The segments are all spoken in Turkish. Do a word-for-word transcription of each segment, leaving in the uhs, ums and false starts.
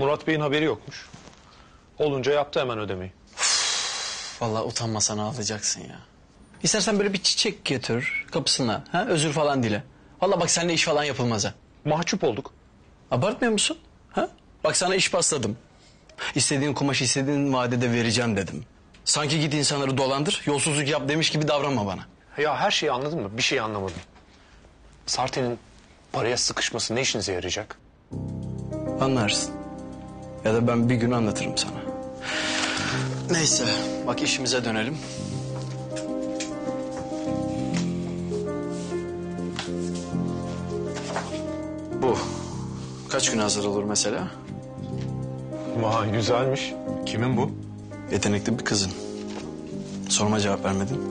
Murat Bey'in haberi yokmuş. Olunca yaptı hemen ödemeyi. Vallahi utanmasan ağlayacaksın ya. İstersen böyle bir çiçek getir kapısına. Ha? Özür falan dile. Vallahi bak seninle iş falan yapılmaz ha. Mahcup olduk. Abartmıyor musun? Ha? Bak sana iş pasladım. İstediğin kumaşı istediğin vadede vereceğim dedim. Sanki git insanları dolandır, yolsuzluk yap demiş gibi davranma bana. Ya her şeyi anladın mı? Bir şey anlamadım. Sarte'nin paraya sıkışması ne işinize yarayacak? Anlarsın. Ya da ben bir gün anlatırım sana. Neyse, bak işimize dönelim. Bu kaç gün hazır olur mesela? Vay güzelmiş. Kimin bu? Yetenekli bir kızın. Soruma cevap vermedin.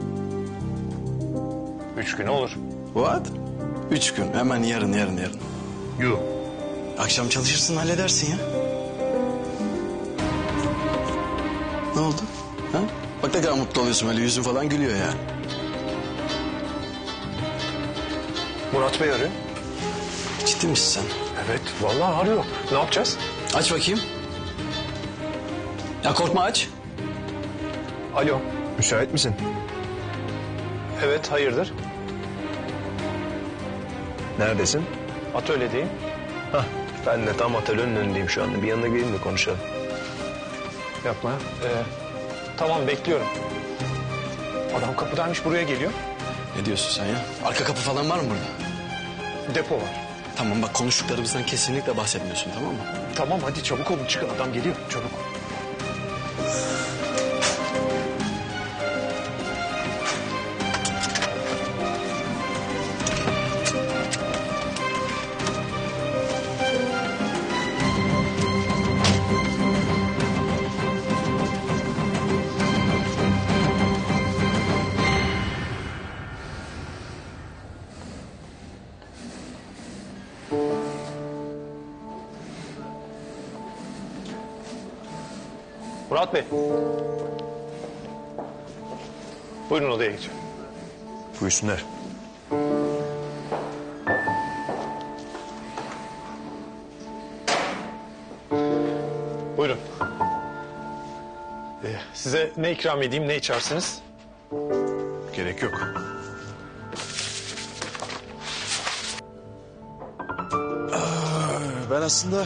Üç gün olur. What? Üç gün. Hemen yarın, yarın, yarın. Yuh. Akşam çalışırsın, halledersin ya. Ne oldu? Ha? Bak ne kadar mutlu oluyorsun, öyle yüzün falan gülüyor ya. Murat Bey arıyor. Ciddi misin sen? Evet vallahi arıyor. Ne yapacağız? Aç bakayım. Ya korkma, aç. Alo. Müsait misin? Evet hayırdır? Neredesin? Atölyedeyim. Hah, ben de tam atölyenin önündeyim şu anda. Bir yanına gelin de konuşalım. Yapma. Ee, tamam bekliyorum. Adam kapıdaymış buraya geliyor. Ne diyorsun sen ya? Arka kapı falan var mı burada? Depo var. Tamam bak, konuştuklarımızdan kesinlikle bahsetmiyorsun, tamam mı? Tamam hadi çabuk olun çıkın adam geliyor çabuk. Murat Bey. Buyurun odaya geçin. Buyursunlar. Buyurun. Ee, size ne ikram edeyim, ne içersiniz? Gerek yok. Aa, ben aslında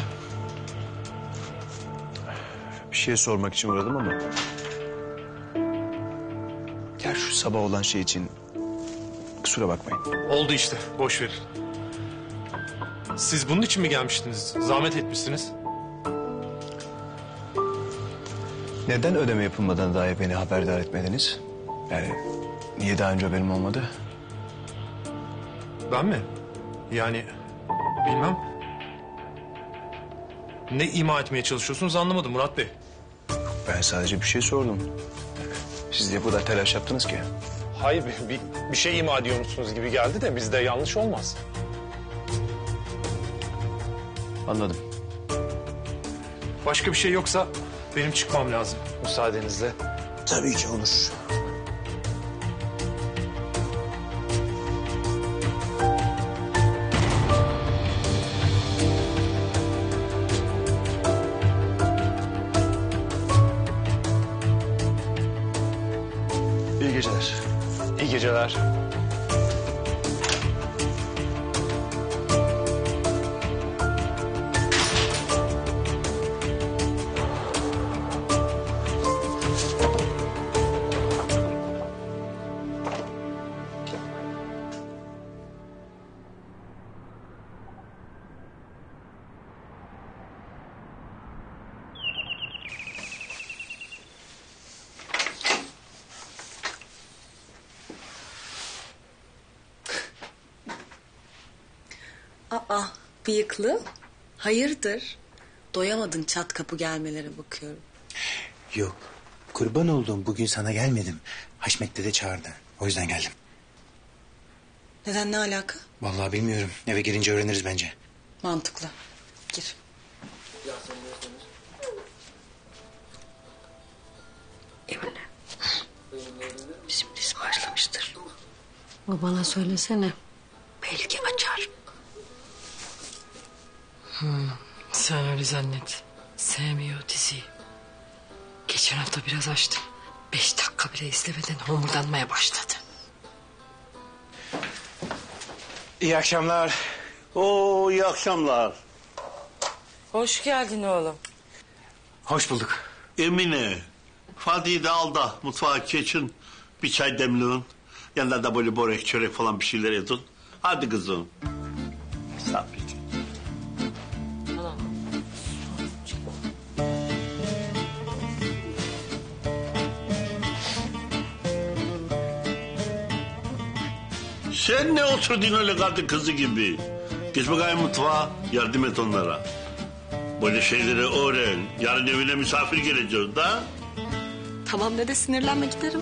bir şey sormak için uğradım ama... Ya şu sabah olan şey için kusura bakmayın. Oldu işte, boş verin. Siz bunun için mi gelmiştiniz? Zahmet etmişsiniz. Neden ödeme yapılmadan dahi beni haberdar etmediniz? Yani niye daha önce haberim olmadı? Ben mi? Yani bilmem. Ne ima etmeye çalışıyorsunuz anlamadım Murat Bey. Ben sadece bir şey sordum. Siz de bu kadar telaş yaptınız ki. Hayır bir, bir, bir şey ima ediyormuşsunuz gibi geldi de bizde yanlış olmaz. Anladım. Başka bir şey yoksa benim çıkmam lazım müsaadenizle. Tabii ki olur. İyi geceler. İyi geceler. Aa, bıyıklı. Hayırdır? Doyamadın çat kapı gelmelere bakıyorum. Yok. Kurban olduğum bugün sana gelmedim. Haşmet dede çağırdı. O yüzden geldim. Neden, ne alaka? Vallahi bilmiyorum. Eve girince öğreniriz bence. Mantıklı. Gir. Emine. Bizim dizi başlamıştır. Babana söylesene. Belki açar. Hmm, Sen öyle zannet. Sevmiyor diziyi. Geçen hafta biraz açtım. Beş dakika bile izlemeden homurdanmaya başladı. İyi akşamlar. Oo, iyi akşamlar. Hoş geldin oğlum. Hoş bulduk. Emine, Fadi'yi de al da mutfağa geçin. Bir çay demleyin. Yanında da böyle börek, çörek falan bir şeyler edin. Hadi kızım. Misafir. Sen ne oturdun öyle kadın kızı gibi? Geç bakayım mutfağa, yardım et onlara. Böyle şeyleri öğren. Yarın evine misafir geleceğiz da. Tamam dede, sinirlenme, giderim.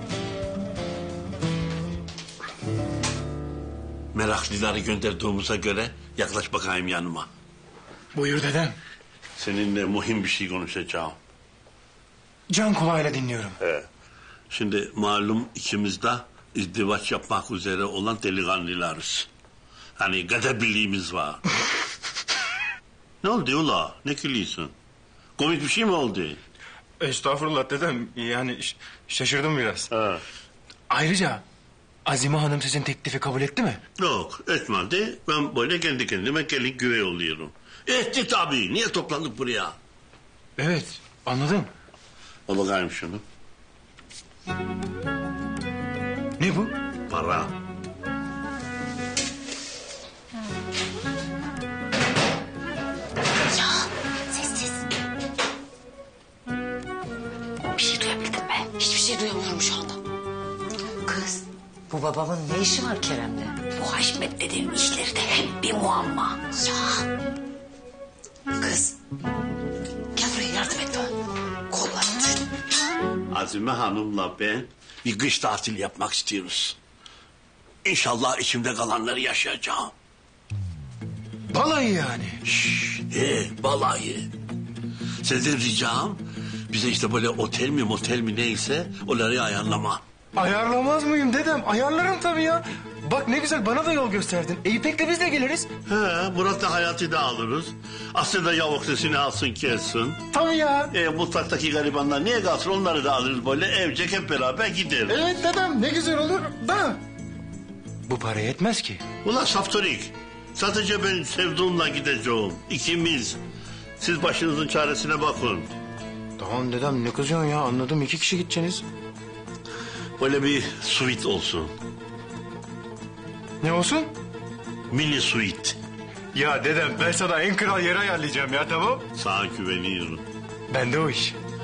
Meraklıları gönderdiğimize göre yaklaş bakayım yanıma. Buyur dedem. Seninle mühim bir şey konuşacağım. Can kulağıyla dinliyorum. He. Şimdi malum ikimiz de izdivaç yapmak üzere olan delikanlılarız. Hani kader birliğimiz var. Ne oldu ula? Ne gülüyorsun? Komik bir şey mi oldu? Estağfurullah dedem. Yani ş- şaşırdım biraz. Ha. Ayrıca Azime Hanım sizin teklifi kabul etti mi? Yok etmedi. Ben böyle kendi kendime gelin güvey oluyorum. Etti tabii. Niye toplandık buraya? Evet, anladım. Al bakayım şunu. Ne bu? Para. Sessiz. Bir şey duyabildin mi? Hiçbir şey duyamıyorum şu anda. Kız, bu babamın ne işi var Kerem'le? Bu Haşmet dediğin işleri de hep bir muamma. Ya. Kız. Gel buraya, yardım et bana. Kollarım düştü. Azime Hanım'la ben bir kış tatili yapmak istiyoruz. İnşallah içimde kalanları yaşayacağım. Balayı yani. Şşş, he, balayı. Senden ricam bize işte böyle otel mi motel mi neyse onları ayarlama. Ayarlamaz mıyım dedem? Ayarlarım tabii ya. Bak ne güzel, bana da yol gösterdin. E İpek'le biz de geliriz. He, Murat da Hayati da alırız. Aslında yavuk sesini alsın kessin. Tabii ya. E, mutfaktaki garibanlar niye kalsın, onları da alırız böyle evcek hep beraber gideriz. Evet dedem, ne güzel olur da. Bu para yetmez ki. Ulan Saftorik, sadece ben sevduğumla gideceğim. İkimiz. Siz başınızın çaresine bakın. Tamam dedem, ne kızıyorsun ya, anladım, iki kişi gideceksiniz. Böyle bir suite olsun. Ne olsun? Mini suite. Ya dedem, ben sana en kral yeri ayarlayacağım ya, tamam. Sana güveniyorum. Bende o iş.